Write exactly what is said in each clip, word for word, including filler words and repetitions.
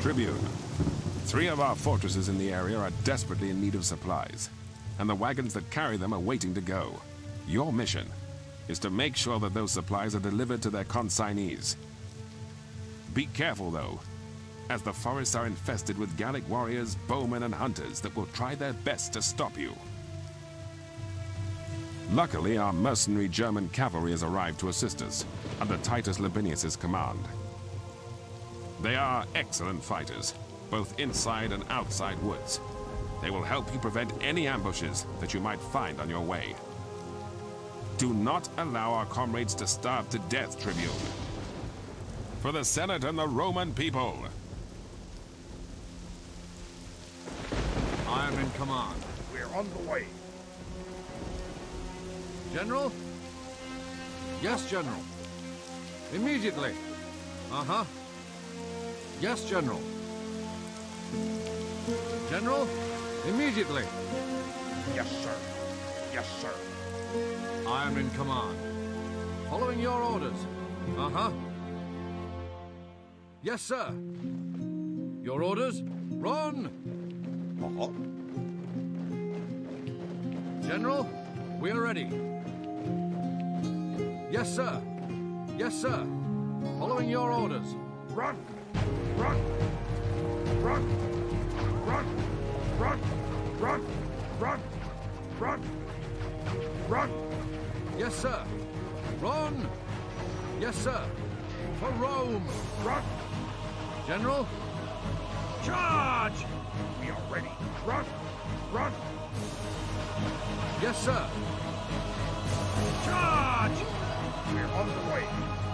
Tribune, three of our fortresses in the area are desperately in need of supplies, and the wagons that carry them are waiting to go. Your mission is to make sure that those supplies are delivered to their consignees. Be careful, though, as the forests are infested with Gallic warriors, bowmen, and hunters that will try their best to stop you. Luckily, our mercenary German cavalry has arrived to assist us, under Titus Labienus's command. They are excellent fighters, both inside and outside woods. They will help you prevent any ambushes that you might find on your way. Do not allow our comrades to starve to death, Tribune. For the Senate and the Roman people. I am in command. We're on the way. General? Yes, General. Immediately. Uh-huh. Yes, General. General? Immediately. Yes, sir. Yes, sir. I am in command. Following your orders. Uh-huh. Yes, sir. Your orders? Run! Uh-huh. General, we are ready. Yes, sir. Yes, sir. Following your orders. Run! Run! Run! Run! Run! Run! Run! Run! Run! Yes, sir. Run! Yes, sir. For Rome! Run! General? Charge! We are ready. Run! Run! Yes, sir. Charge! We're on the way.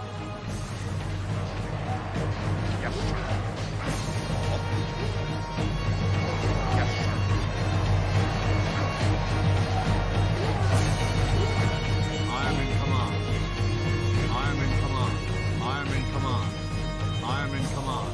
Yes, sir. Yes, sir. I am in command. I am in command. I am in command. I am in command.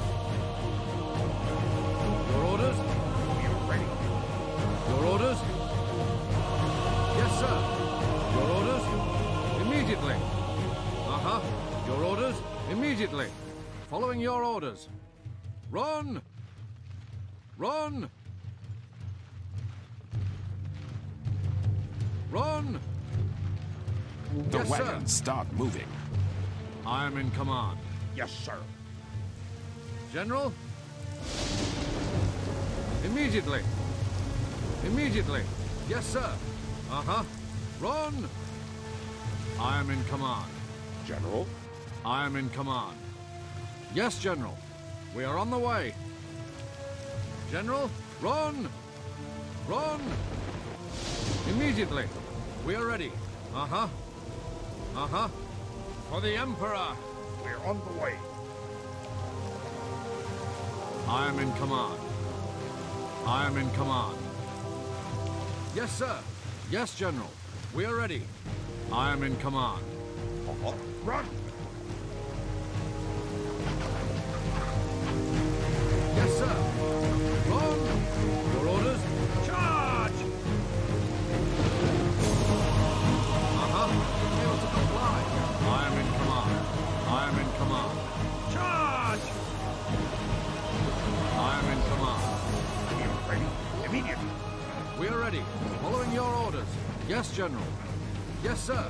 Your orders? We are ready. Your orders? Yes, sir. Your orders? Immediately. Uh-huh. Your orders? Immediately. Following your orders. Run! Run! Run! The Yes, wagons sir. start moving. I am in command. Yes, sir. General? Immediately. Immediately. Yes, sir. Uh-huh. Run! I am in command. General? I am in command. Yes, General. We are on the way. General, run! Run! Immediately. We are ready. Uh-huh. Uh-huh. For the Emperor. We're on the way. I am in command. I am in command. Yes, sir. Yes, General. We are ready. I am in command. Uh-huh. Run! Yes, sir. Run! Your orders? Charge! Uh-huh. Able to comply. I am in command. I am in command. Charge! I am in command. We are ready. Immediately. We are ready. Following your orders. Yes, General. Yes, sir.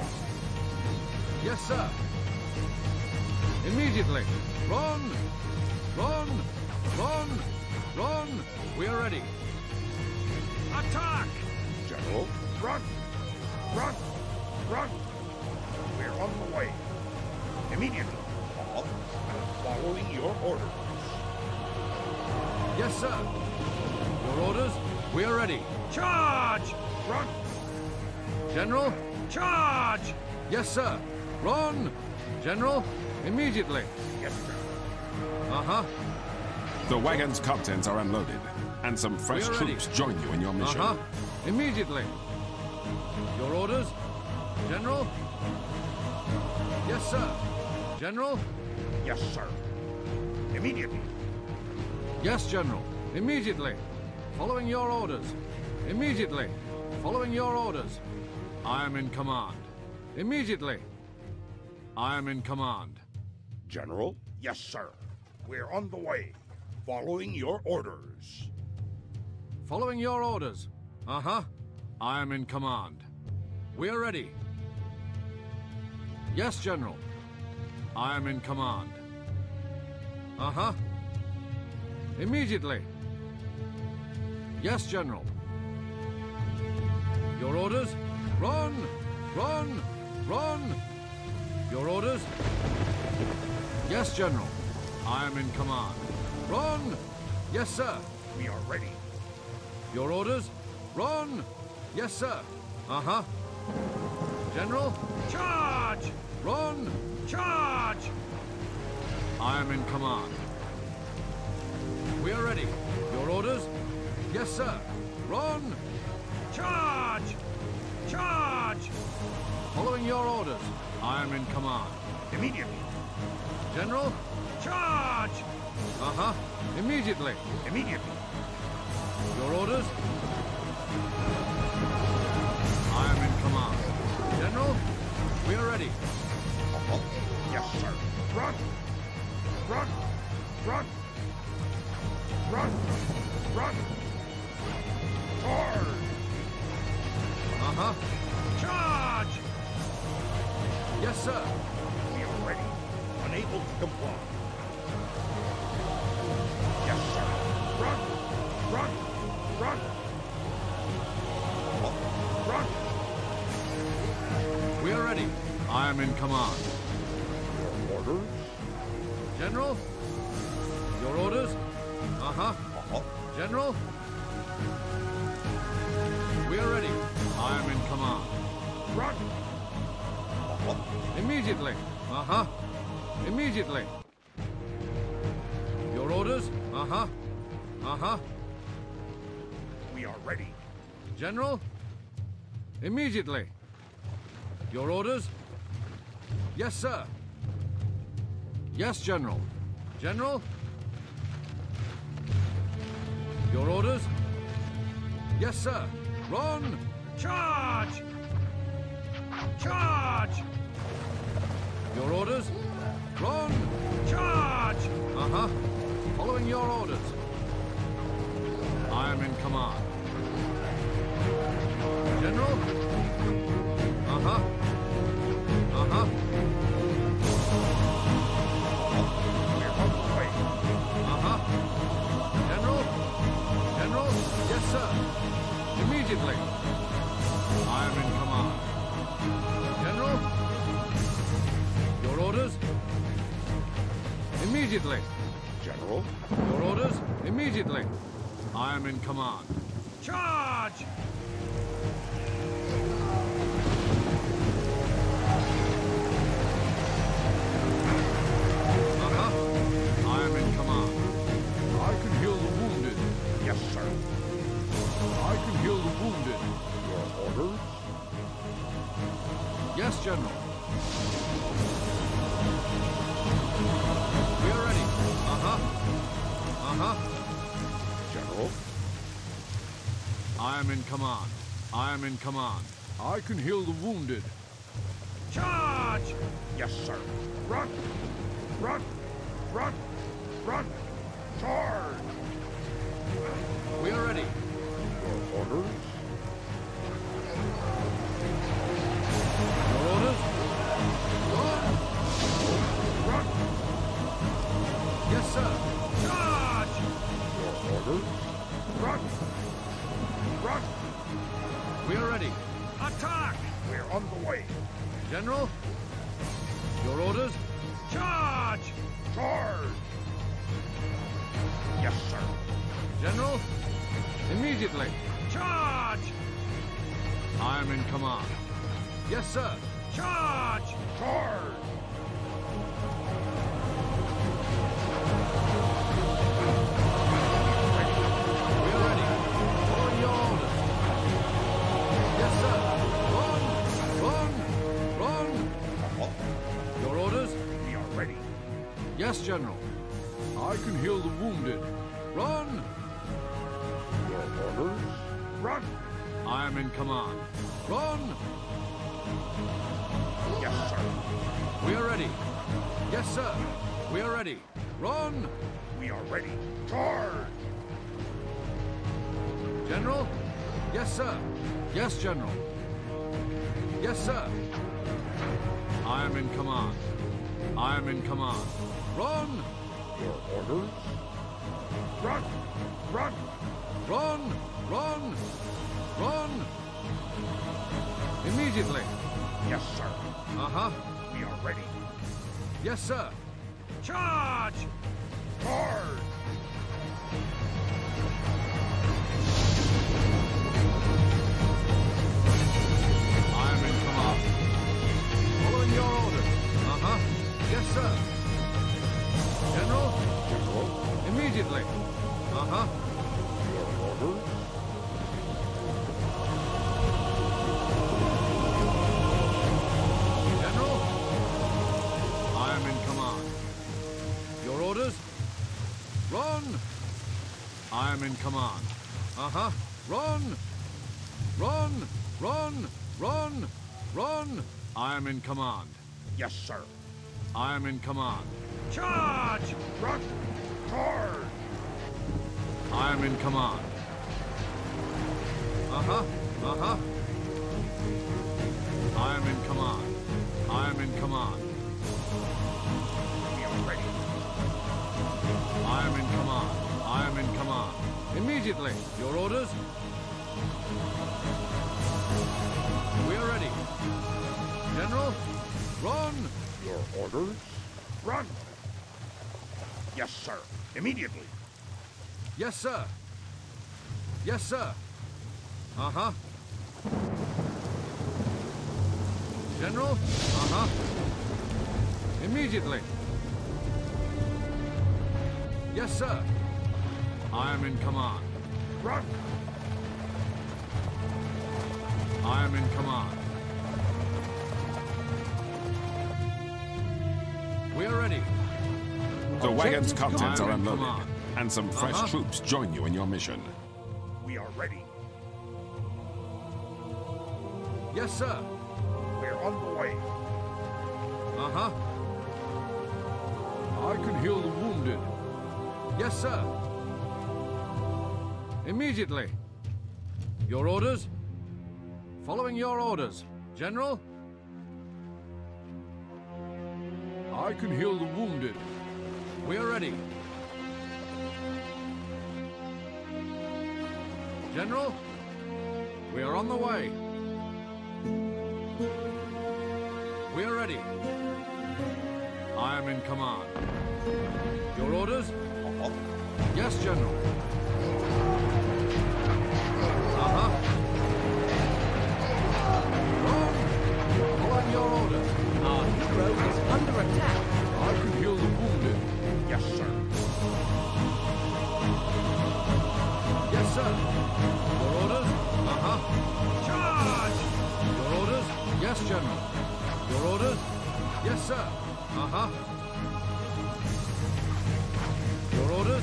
Yes, sir. Immediately. Run! Run! Run! Run! We are ready. Attack! General, run! Run! Run! We're on the way. Immediately. Uh-huh. Following your orders. Yes, sir. Your orders? We are ready. Charge! Run! General, charge! Yes, sir. Run! General, immediately. Yes, sir. Uh-huh. The wagon's contents are unloaded, and some fresh We are ready. troops join you in your mission. Uh-huh. Immediately. Your orders? General? Yes, sir. General? Yes, sir. Immediately. Yes, General. Immediately. Following your orders. Immediately. Following your orders. I am in command. Immediately. I am in command. General? Yes, sir. We're on the way. Following your orders. Following your orders. Uh-huh. I am in command. We are ready. Yes, General. I am in command. Uh-huh. Immediately. Yes, General. Your orders? Run! Run! Run! Your orders? Yes, General. I am in command. Run! Yes, sir. We are ready. Your orders? Run! Yes, sir. Uh-huh. General? Charge! Run! Charge! I am in command. We are ready. Your orders? Yes, sir. Run! Charge! Charge! Following your orders. I am in command. Immediately. General? Charge! Uh-huh. Immediately. Immediately. Your orders? I am in command. General, we are ready. Uh-huh. Yes, sir. Run! Run! Run! Run! Run! Charge! Uh-huh. Charge! Yes, sir. We are ready. Unable to comply. Yes, sir. Run! Run! Run! Uh, Run! We are ready. I am in command. Your orders? General? Your orders? Uh-huh. Uh-huh. General? We are ready. I am in command. Run! Uh-huh. Immediately. Uh-huh. Immediately. Your orders? Uh-huh. Uh-huh. We are ready. General? Immediately. Your orders? Yes, sir. Yes, General. General? Your orders? Yes, sir. Run! Charge! Charge! Your orders? Run! Charge! Uh-huh. Following your orders. I am in command. General? Uh-huh. Uh-huh. We're on the way. Uh-huh. General? General? Yes, sir. Immediately. I am in command. General? Your orders? Immediately. General? Your orders? Immediately. I am in command. Charge! Uh-huh. I am in command. I can heal the wounded. Yes, sir. I can heal the wounded. Your orders? Yes, General. We are ready. Uh-huh. Uh-huh. General? I am in command. I am in command. I can heal the wounded. Charge! Yes, sir. Run! Run! Run! Run! Charge! We are ready. Your orders? Your orders? Run! Run! Yes, sir. Charge! Your orders? Run! Run! We are ready. Attack! We're on the way. General? Your orders? Charge! Charge! Yes, sir. General? Immediately. Charge! I am in command. Yes, sir. Charge! Charge! We are ready. Following your orders. Yes, sir. Run! Run! Run! Uh-huh. Your orders? We are ready. Yes, General. I can heal the wounded. Run! Your orders? Run! I am in command. Run! Yes, sir. We are ready. Yes, sir. We are ready. Run! We We are ready. Charge! General? Yes, sir. Yes, General. Yes, sir. I am in command. I am in command. Run! Your orders? Run! Run! Run! Run! Run! Immediately. Yes, sir. Uh-huh. We are ready. Yes, sir. Charge! Charge! I am in command. Following your orders. Uh-huh. Yes, sir. General? General? Immediately. Uh-huh. Your orders? General? I am in command. Your orders? Run! I am in command. Uh-huh. Run! Run! Run! Run! Run! I am in command. Yes, sir. I am in command. Charge! Run! Charge! I am in command. Uh-huh. Uh-huh. I am in command. I am in command. We are ready. I am in command. I am in command. Immediately. Your orders? We are ready. General, run! Your orders? Run! Yes, sir. Immediately. Yes, sir. Yes, sir. Uh-huh. General? Uh-huh. Immediately. Yes, sir. I am in command. Run! I am in command. We are ready. The wagon's Objective contents are command. unloaded, Command. and some fresh Uh-huh. troops join you in your mission. We are ready. Yes, sir. We're on the way. Uh-huh. I can heal the wounded. Yes, sir. Immediately. Your orders? Following your orders. General? I can heal the wounded. We are ready. General? We are on the way. We are ready. I am in command. Your orders? Uh-huh. Yes, General. Uh-huh. Run! Following your orders. Our hero is under attack. I can heal the wounded. Yes, sir. Yes, sir. Your orders? Uh-huh. Charge! Your orders? Yes, General. Your orders? Yes, sir. Uh-huh. Your orders?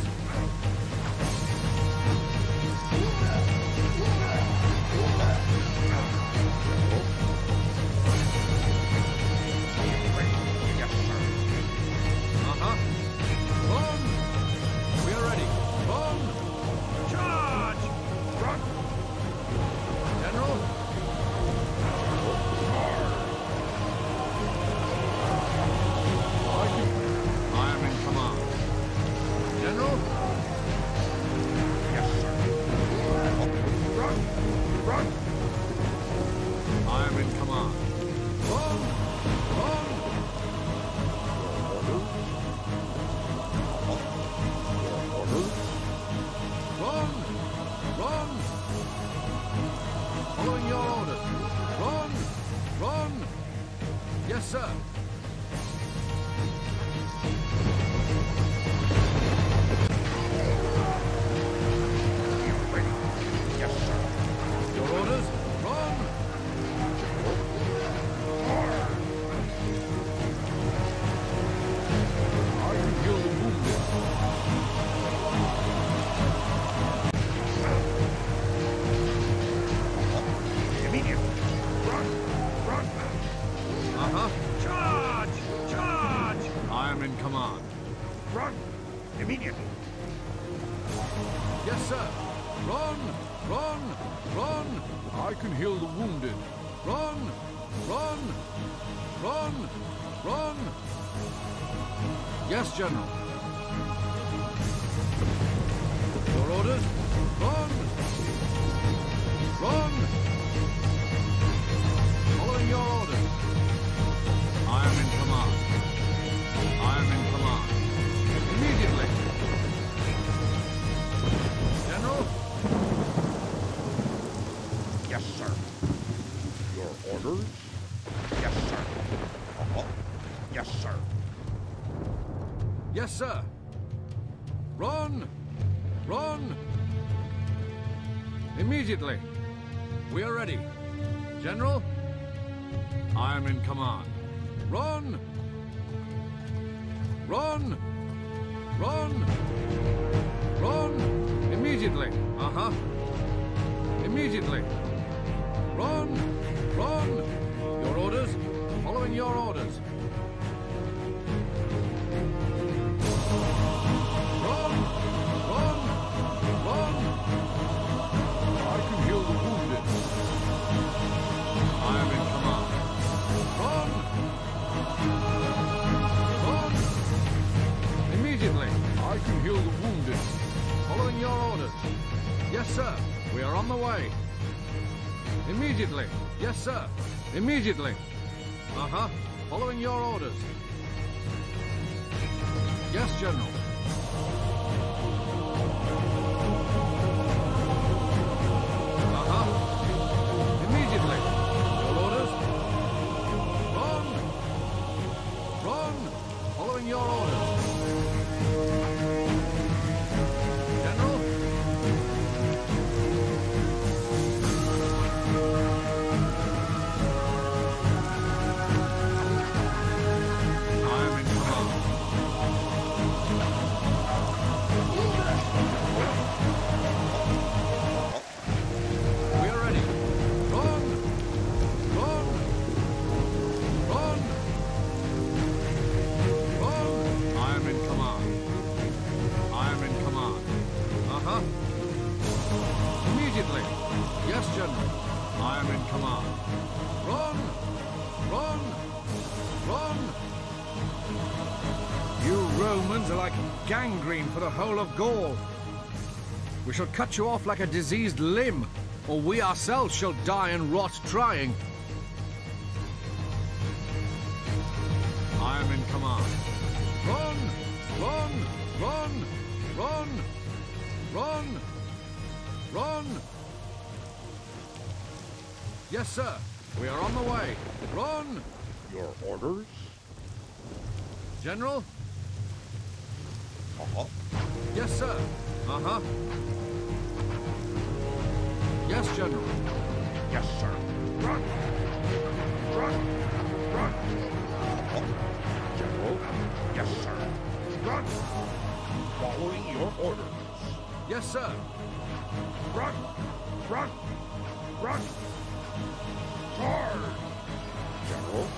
Yes, sir. Uh-huh. Run! We are ready. Run! Charge! Run! General? I Yes, sir. Run! Run! Run! I can heal the wounded. Run! Run! Run! Run! Yes, General. Your orders? Run! Run! Following your orders. I am in command. I am in command. Immediately. General? Yes, sir. Your orders? Yes, sir. Uh-huh. Yes, sir. Yes, sir. Run! Run! Immediately. We are ready. General? I am in command. Run! Run! Run! Run! Immediately. Uh-huh. Immediately. Run! Run! Your orders? Following your orders. Run! Run! Run! I can heal the wounded. I am in command. Run! Run! Immediately. I can heal the wounded. Following your orders. Yes, sir. We are on the way. Immediately. Yes, sir. Immediately. Uh-huh. Following your orders. Yes, General. Uh-huh. Immediately. Your orders. Run! Run! Following your orders. General? I am in command. We are ready. Run! Run! Run! Run! I am in command. I am in command. Uh-huh. Immediately. Yes, General. I am in command. Run! Run! Run! You Romans are like gangrene for the whole of Gaul. We shall cut you off like a diseased limb, or we ourselves shall die and rot trying. I am in command. Run! Run! Run! Run! Run! Run! Yes, sir. We are on the way. Run! Your orders? General? Uh-huh. Yes, sir. Uh-huh. Yes, General. Yes, sir. Run! Run! Run! Uh-huh. General? Yes, sir. Run! Following your orders. Yes, sir. Run! Run! Run! Charge! General?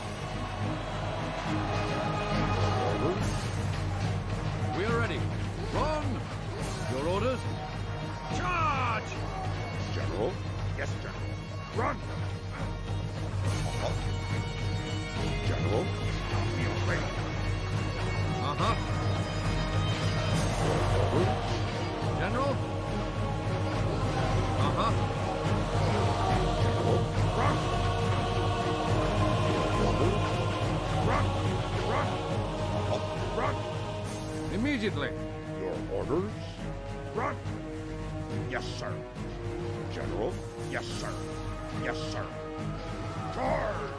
Your orders? We are ready. Run! Your orders? Charge! General? Yes, General. Run! Uh-huh. General? We are ready. Uh-huh. Your orders? General? Uh-huh. General? Run! Your orders? Run! Run! Uh-huh. Run! Immediately. Your orders? Run! Yes, sir. General? Yes, sir. Yes, sir. Charge!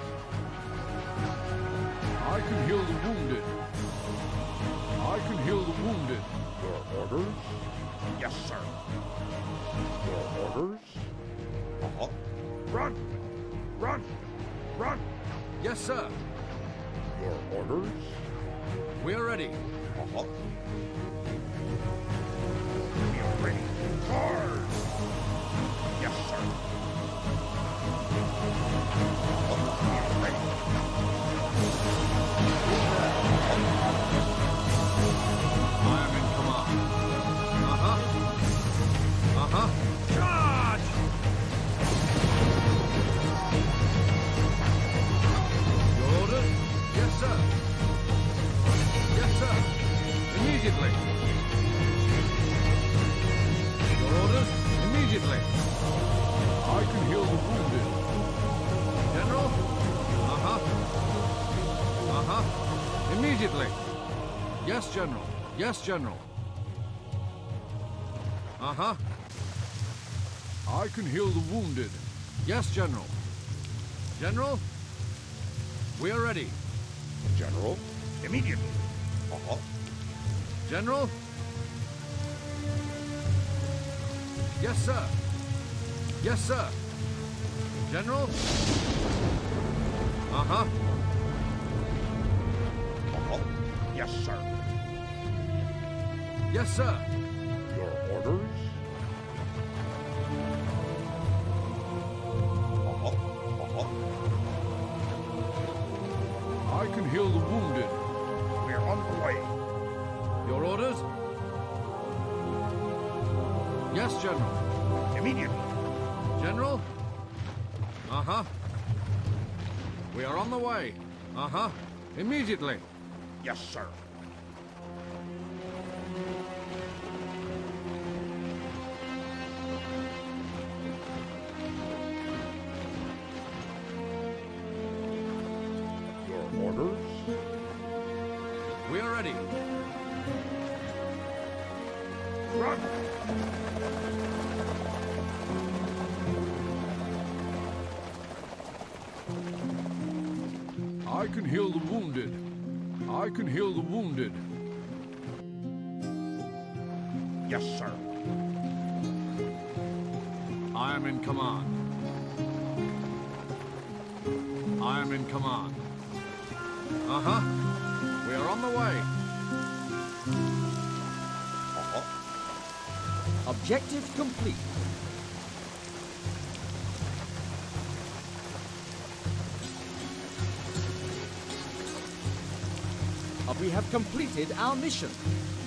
I can heal the wounded. I can heal the wounded. Your orders? Yes, sir. Your orders? Uh-huh. Run! Run! Run! Yes, sir. Your orders? We are ready. Uh-huh. We are ready. Charge! Yes, sir. Uh-huh. We are ready. I am in command. Immediately. Yes, General. Yes, General. Uh-huh. I can heal the wounded. Yes, General. General? We are ready. General, immediately. Uh-huh. General? Yes, sir. Yes, sir. General? Uh-huh. Uh-huh. Yes, sir. Yes, sir. Your orders? Uh-huh. Uh-huh. I can heal the wounded. We're on the way. Your orders? Yes, General. Immediately. General? Uh-huh. We are on the way. Uh-huh. Immediately. Yes, sir. Your orders? We are ready. Run! I can heal the wounded. I can heal the wounded. Yes, sir. I am in command. I am in command. Uh-huh. We are on the way. Uh-huh. Objective complete. We have completed our mission.